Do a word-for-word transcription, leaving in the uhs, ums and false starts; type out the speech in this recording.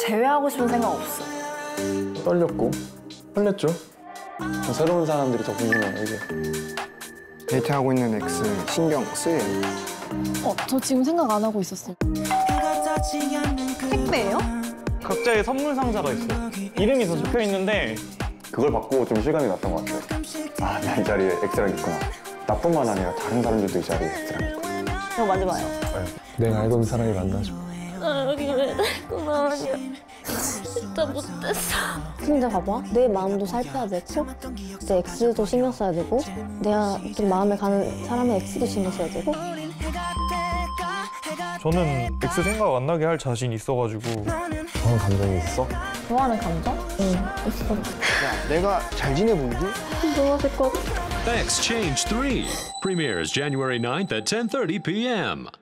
제외하고 싶은 생각 없어. 떨렸고 설렜죠. 새로운 사람들이 더 궁금해요, 이게. 데이트하고 있는 X 신경 쓰여요. 어, 저 지금 생각 안 하고 있었어요. 택배예요? 각자의 선물 상자가 있어요. 이름이 더 적혀 있는데 그걸 받고 좀 실감이 났던 것 같아요. 아, 나 이 자리에 X랑 있구나. 나뿐만 아니라 다른 사람들도 이 자리에 X랑 있구나. 이거 만져봐요. 내가 알고 있는 사람이 만나죠. 아, 여기 왜 됐구나. 진짜 못됐어. 근데 봐봐. 내 마음도 살펴야 되고 내 X도 신경 써야 되고 내가 좀 마음에 가는 사람의 X도 신경 써야 되고. 저는 X 생각 안 나게 할 자신 있어가지고. 좋아하는 감정이 있어? 좋아하는 감정? 응, 있어. 야, 내가 잘 지내보이지? 너무 좋을 것 같아. X Change three premieres January ninth at ten thirty p m